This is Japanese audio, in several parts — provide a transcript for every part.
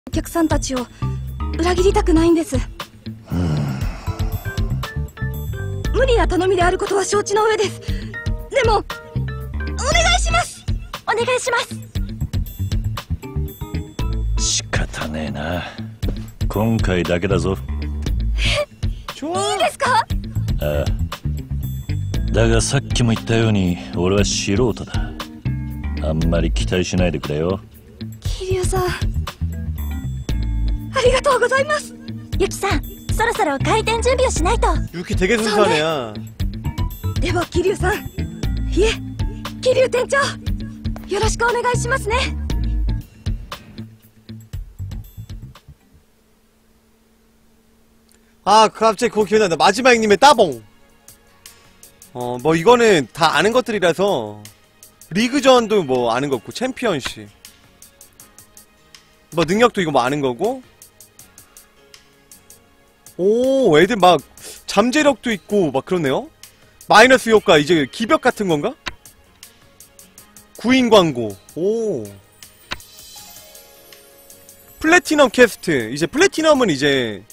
お客さんたちを裏切りたくないんです。無理な頼みであることは承知の上です。でもお願いします。お願いします。 仕方ねえな。今回だけだぞ。 いいですか？ ああ。だがさっきも言ったように俺は素人だ。あんまり期待しないでくれよ。 桐生さん、ありがとうございます。 ユキさん、そろそろ開店準備をしないと。 유키 되게 순수하네요. では桐生さん、いえ桐生店長、よろしくお願いしますね。 아, 갑자기 그거 기억난다. 마지막 형님의 따봉. 뭐 이거는 다 아는 것들이라서 리그전도 뭐 아는 거고 챔피언십 뭐 능력도 이거 뭐 아는 거고. 오, 애들 막 잠재력도 있고 막 그러네요. 마이너스 효과 이제 기벽 같은 건가? 구인 광고. 오. 플래티넘 퀘스트. 이제 플래티넘은 이제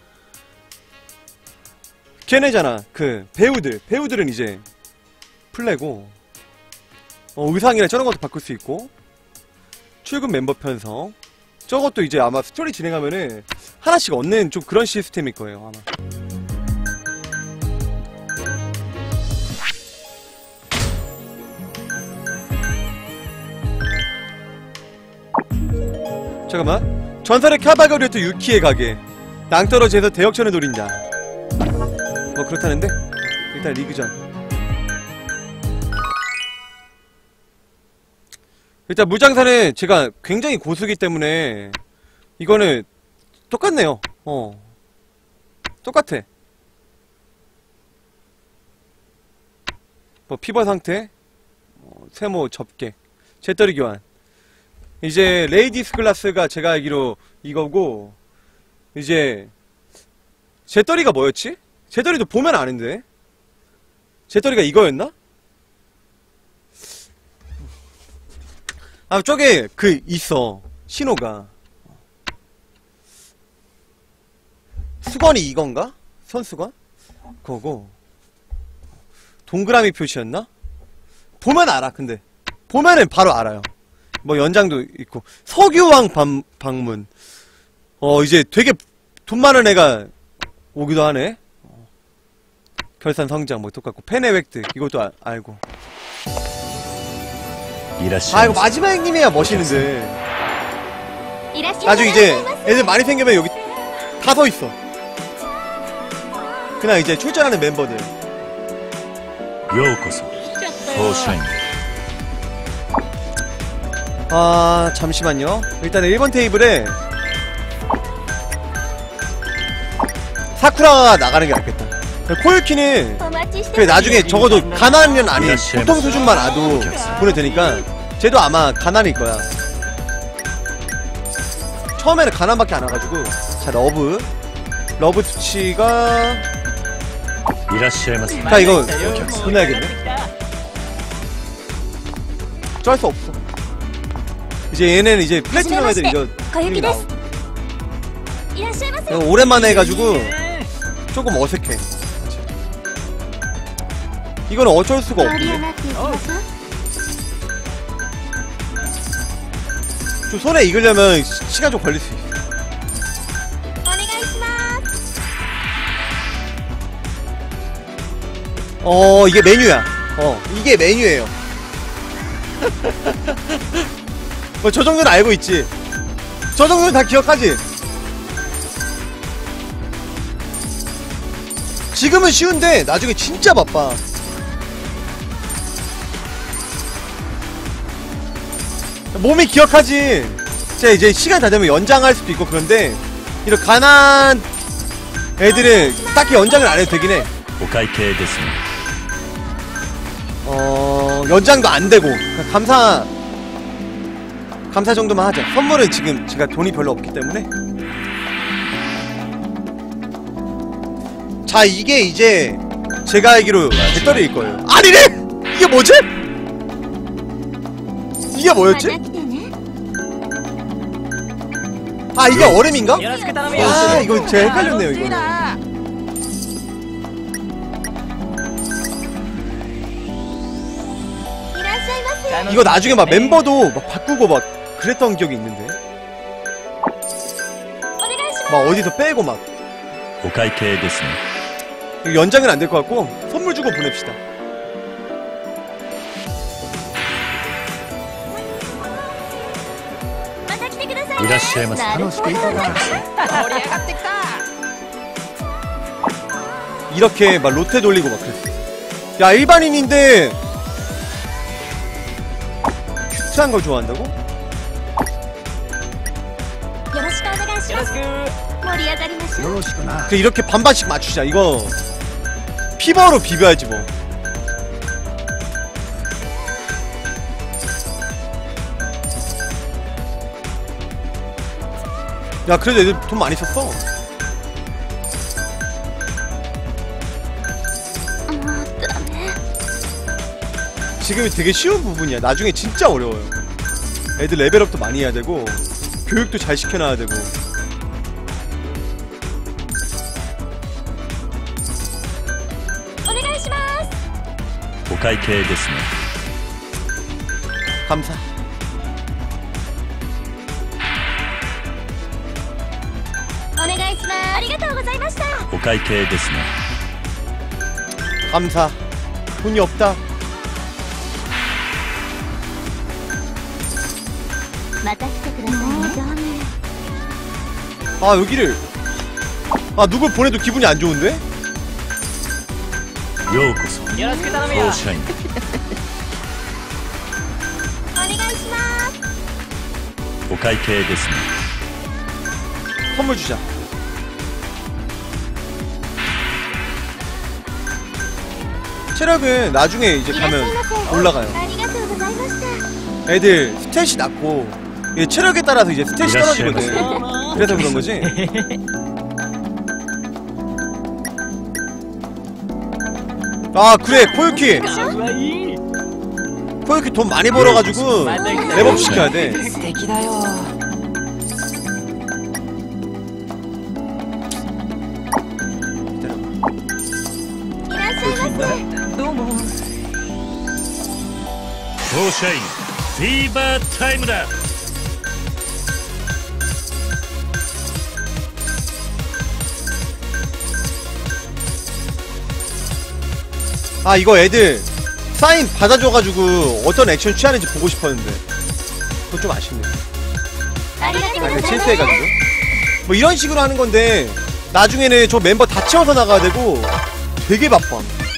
걔네잖아. 그 배우들은 이제 플래고. 의상이나 저런 것도 바꿀 수 있고. 출근 멤버 편성. 저것도 이제 아마 스토리 진행하면은 하나씩 얻는 좀 그런 시스템일 거예요, 아마. 잠깐만. 전설의 카바거리오토 유키의 가게. 낭떠러지에서 대역전을 노린다. 뭐 그렇다는데? 일단 리그전. 일단 무장사는 제가 굉장히 고수기 때문에 이거는 똑같네요. 똑같아. 뭐 피버 상태, 세모 접객, 재떨이 교환. 이제 레이디스 클래스가 제가 알기로 이거고, 이제 재떨이가 뭐였지? 재떨이도 보면 아는데. 재떨이가 이거였나? 아, 저게 있어. 신호가. 수건이 이건가? 선수건? 그거고. 동그라미 표시였나? 보면 알아, 근데. 보면은 바로 알아요. 뭐 연장도 있고. 석유왕 방문. 이제 되게 돈 많은 애가 오기도 하네. 결산 성장 뭐 똑같고. 팬의 획득. 이것도 알고. 아, 이거 마지막 형님이야 멋있는데. 나중에 이제 애들 많이 생기면 여기 다 서있어. 그냥 이제 출전하는 멤버들. 요코소 호샤인. 아, 잠시만요. 일단은 1번 테이블에 사쿠라가 나가는 게 낫겠다. 코유키는 그래 나중에 적어도 가난은 아닌 보통 수준만 와도 보내되니까 쟤도 아마 가난일 거야. 처음에는 가난밖에 안 와가지고. 자, 러브 수치가 자, 이거 보내야겠네. 쩔 수 없어. 이제 얘네는 이제 플래티넘 애들 이거 오랜만에 해가지고 조금 어색해. 이거는 어쩔 수가 없네. 좀 손에 익으려면 시간 좀 걸릴 수 있어. 이게 메뉴야. 이게 메뉴예요. 뭐 저 정도는 알고 있지. 저 정도는 다 기억하지. 지금은 쉬운데 나중에 진짜 바빠. 몸이 기억하지. 제가 이제 시간 다 되면 연장할 수도 있고 그런데 이런 가난 애들은 딱히 연장을 안 해도 되긴 해. 연장도 안 되고 감사 정도만 하자. 선물은 지금 제가 돈이 별로 없기 때문에. 자, 이게 이제 제가 알기로 배터리일 거예요. 아니래! 이게 뭐지? 이게 뭐였지? 아 이게 얼음인가? よろしく頼むよ 아 이거 제가 헷갈렸네요 이거는. いらっしゃいませ。 이거 나중에 막 멤버도 막 바꾸고 막 그랬던 기억이 있는데 お願いします。 막 어디서 빼고 막 お会計ですね。 이거 연장은 안 될 것 같고 선물 주고 보냅시다. また来てくださいね。 いらっしゃいませ。 なるほど。 盛り上がってきた 이렇게 막 로테 돌리고 막 그랬어. 야 일반인인데 큐트한 걸 좋아한다고? よろしくお願いします。 よろしく盛り上がりましょう。 よろしくな 그래 이렇게 반반씩 맞추자. 이거 피버로 비벼야지 뭐. 야 그래도 애들 돈 많이 썼어. もうダメ。 지금이 되게 쉬운 부분이야. 나중에 진짜 어려워요. 애들 레벨업도 많이 해야 되고 교육도 잘 시켜놔야 되고. お願いします。 お会計ですね。 감사. お願いします。ありがとうございました。 お会計ですね。 감사. 돈이 없다. また来てくださいね。ダメ。 아 여기를 아 누굴 보내도 기분이 안 좋은데? ようこそ。 よろしく頼むよソーシャイン。 お願いします。 お会計ですね。 선물 주자. 체력은 나중에 이제 いらっしゃ 가면 いませ。 올라가요. ありがとうございました。 애들 스탯이 낮고 이게 체력에 따라서 이제 스탯이 떨어지거든. 그래서 그런 거지. 아 그래 코유키. うわいい 코유키 돈 많이 벌어가지고 랩업 시켜야 돼. 素敵だよいらっしゃいませ。 どうもソーシャインフィーバータイムだ。 아 이거 애들 사인 받아줘가지고 어떤 액션 취하는지 보고 싶었는데 그건 좀 아쉽네. ありがとうござい 약간 ます。 실수해가지고 뭐 이런 식으로 하는 건데 나중에는 저 멤버 다 채워서 나가야 되고 되게 바빠.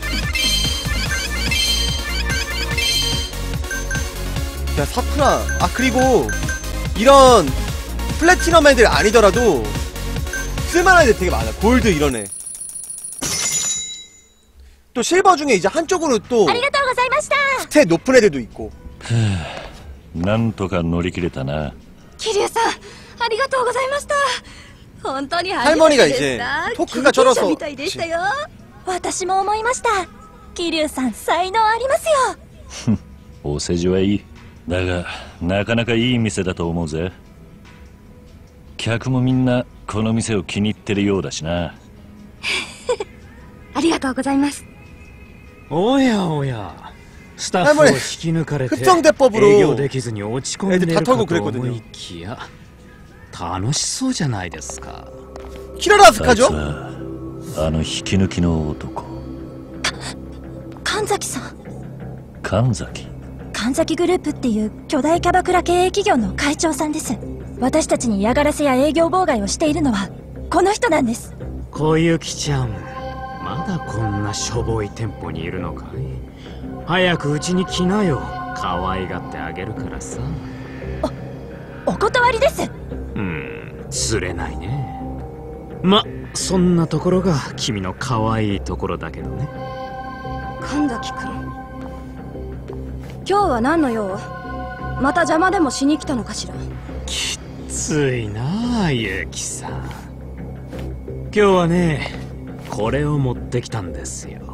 야 사쿠라 아 그리고 이런 플래티넘 애들 아니더라도 쓸만한 애들 되게 많아. 골드 이런 애. 또 실버 중에 이제 한쪽으로 또 ありがとうございました。 스탯 높은 애들도 있고. なんとか乗り切れたな。 桐生さんありがとうございました。本当に初め 할머니가 てで 이제 した。 토크가 救急 쩔어서 車みたいでしたよ。 私も思いました。桐生さん才能ありますよ。 お世辞はいい。だがなかなかいい店だと思うぜ。客もみんなこの店を気に入ってるようだしな。 ありがとうございます。 おやおやスタッフを引き抜かれて 흡성대법으로 営業できずに落ち込んで 애들 る 다 かと 털고 思 그랬거든요. いきや楽しそうじゃないですか。 키라라스 あいつ 카죠? はあの引き抜きの男神崎さん。 神崎。 神崎グループっていう巨大キャバクラ経営企業の会長さんです。私たちに嫌がらせや営業妨害をしているのはこの人なんです。 小雪ちゃんまだこんなしょぼい店舗にいるのかい。早くうちに来なよ。可愛がってあげるからさ。 お断りです。 釣れないね。まそんなところが君の可愛いところだけどね。 神崎君今日は何の用？また邪魔でもしに来たのかしら。 きついなあゆきさん。今日はねこれを持ってきたんですよ。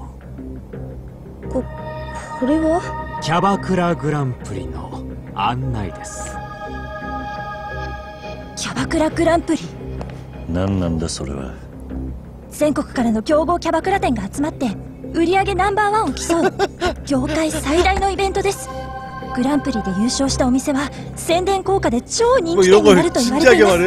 これはキャバクラグランプリの案内です。 キャババクラグランプリ。 何なんだそれは。 全国からの強豪キャバクラ店が集まって売り上げナンバーワンを競う業界最大のイベントです。グランプリで優勝したお店は宣伝効果で超人気店になると言われています。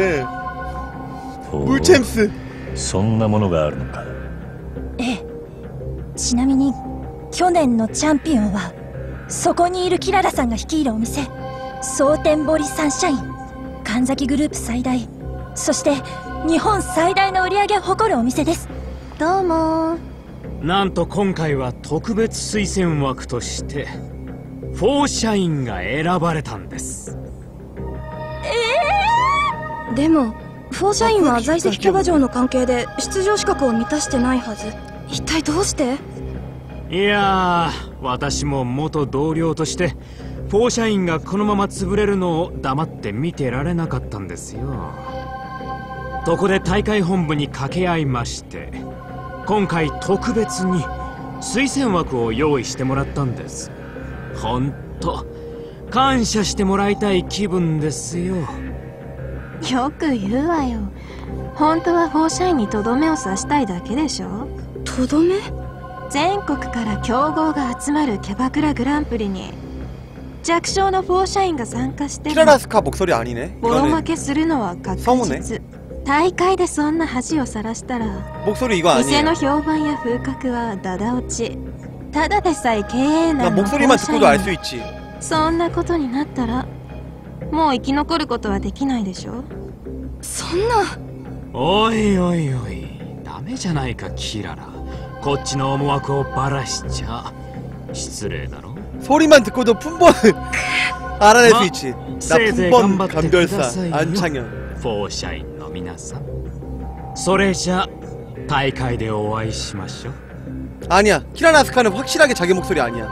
물챔스 そんなものがあるのか。 ええ。ちなみに去年のチャンピオンはそこにいるキララさんが率いるお店、蒼天堀サンシャイン。神崎グループ最大、そして日本最大の売り上げを誇るお店です。 どうも。 なんと今回は特別推薦枠としてフォーシャインが選ばれたんです。 でもフォーシャインは在籍キャバ嬢の関係で出場資格を満たしてないはず。一体どうして？ いやー、私も元同僚としてフォーシャインがこのまま潰れるのを黙って見てられなかったんですよ。そこで大会本部に掛け合いまして、今回特別に推薦枠を用意してもらったんです。ほんと感謝してもらいたい気分ですよ。 よく言うわよ。本当はフォーシャインにとどめを刺したいだけでしょ。 とどめ？ 全国から強豪が集まるキャバクラグランプリに弱小のフォーシャインが参加しても 키라라스카 목소리 아니네. ボロ負 이거는 けするのは確 성우네. 実。大会でそんな恥をさらしたら 목소리 이거 店 아니에요. の評判や風格はダダ落ち。ただでさえ経営難 나 のフォー 목소리만 シャイ 듣고도 알 ン 수 있지. そんなことになったらもう生き残ることはできないでしょ。 そんな。 おいおいおい、ダメじゃないかキララ。こっちの思惑をバラしちゃ失礼だろ。 소리만 듣고도 품번을 알아낼 수 있지. 나 せいぜい 품번 頑張ってくだ 감별사 さいよ。 안창현. フォーシャインの皆さん、それじゃ大会でお会いしましょう。 아니야. 키라라스카는 확실하게 자기 목소리 아니야.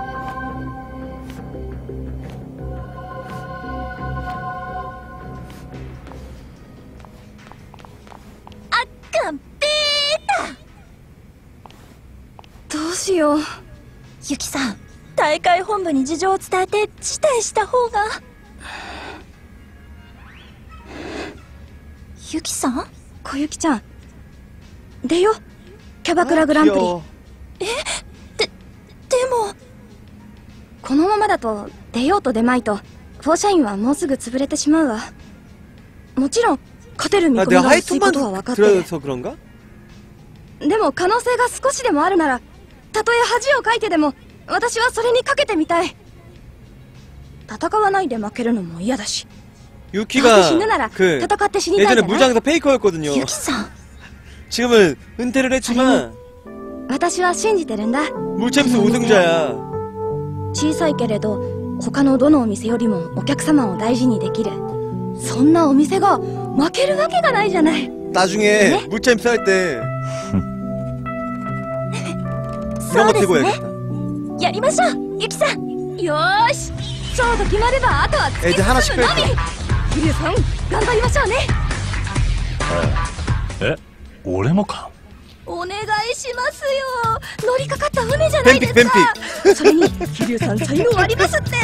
깜빼 どうしよう。 ユキさん、大会本部に事情を伝えて辞退した方が。ユキさん？ 小雪ちゃん、出よ。キャバクラグランプリ。 귀여워. でもこのままだと出ようと出まいとフォーシャインはもうすぐ潰れてしまうわ。もちろん勝てる見 아, 込み 내가 が薄いことは 하이톤만 分かって 들어서 그런가? でも可能性が少しでもあるなら、たとえ恥をかいてでも私はそれにかけてみたい。戦わないで負けるのも嫌だし、どうせ 유키가 死ぬなら 그 戦って死にたいじ 예전에 ゃない。 물장에서 페이커였거든요. ユキさん、 지금은 은퇴를 했지만 私は信じてるんだ。 물챔스 우승자야. 小さいけれど他のどのお店よりもお客様を大事にできる、そんなお店が負けるわけがないじゃない。 나중에 물챔스 할 때 そ 이런 う 거 です 들고 ね。 해야겠다. やりましょう、ユキさん。 よーし、勝負決まればあとは突き 애들 하나씩 進むの 빼고. み。リュウさん、頑張りましょうね。 え、俺もか。 お願いしますよ。乗りかかった船じゃないですか。それに桐生さん才能ありますってね。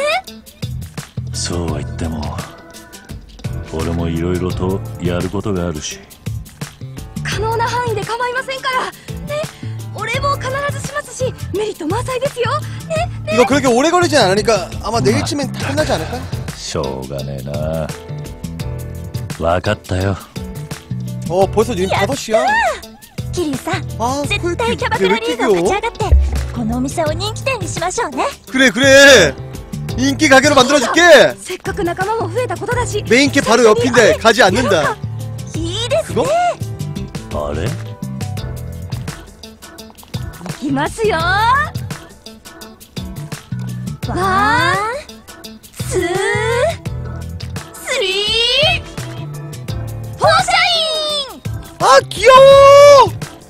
そうは言っても俺もいろいろとやることがあるし。 可能な範囲で構いませんからね。お礼も必ずしますしメリット満載ですよね。 이거 그렇게 오래 걸리진 않으니까 아마 내일쯤엔 다 끝나지 않을까? しょうがねえな。わかったよ。 벌써 지금 5시야. 桐生さん、 아, 絶対キャバクラリーグを勝ち上がってこのお店を人気店にしましょうね。 그래. 인기 가게로 만들어줄게. せっかく仲間も増えたことだし 메인캐 바로 옆인데 가지 않는다. いいですね。 그거? あれ、 いきますよ。 ワン、ツー、スリー、フォーシャイン。 아 귀여워.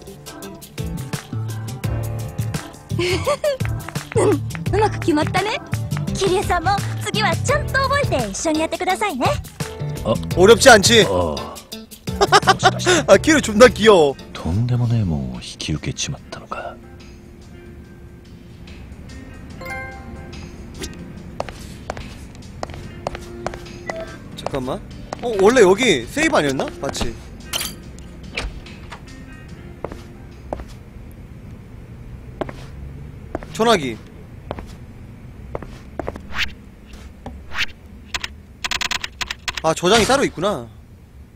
うまく決まったね。 桐生さんも次はちゃんと覚えて一緒にやってくださいね。 어렵지 않지? ああ、もしかして 아 키를 존나 귀여워. とんでもねえもんを引き受けちまったのか。 잠깐만. 원래 여기 세이브 아니었나? 맞지? 전화기. 아, 저장이 따로 있구나.